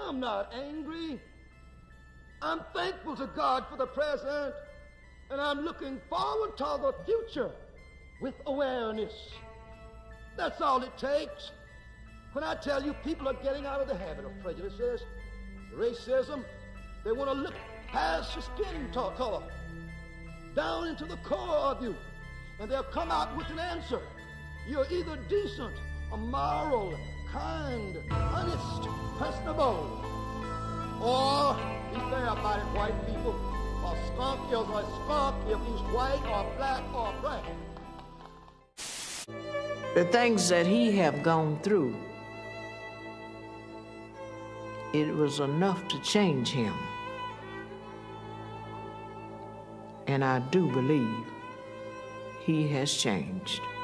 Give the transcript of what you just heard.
I'm not angry. I'm thankful to God for the present, and I'm looking forward to the future with awareness. That's all it takes. When I tell you people are getting out of the habit of prejudices, racism, they want to look past your skin color, down into the core of you, and they'll come out with an answer. You're either decent or moral, kind, honest, personable, or be fair about it, white people. A skunk is a skunk if he's white or black or brown. The things that he have gone through, it was enough to change him. And I do believe he has changed.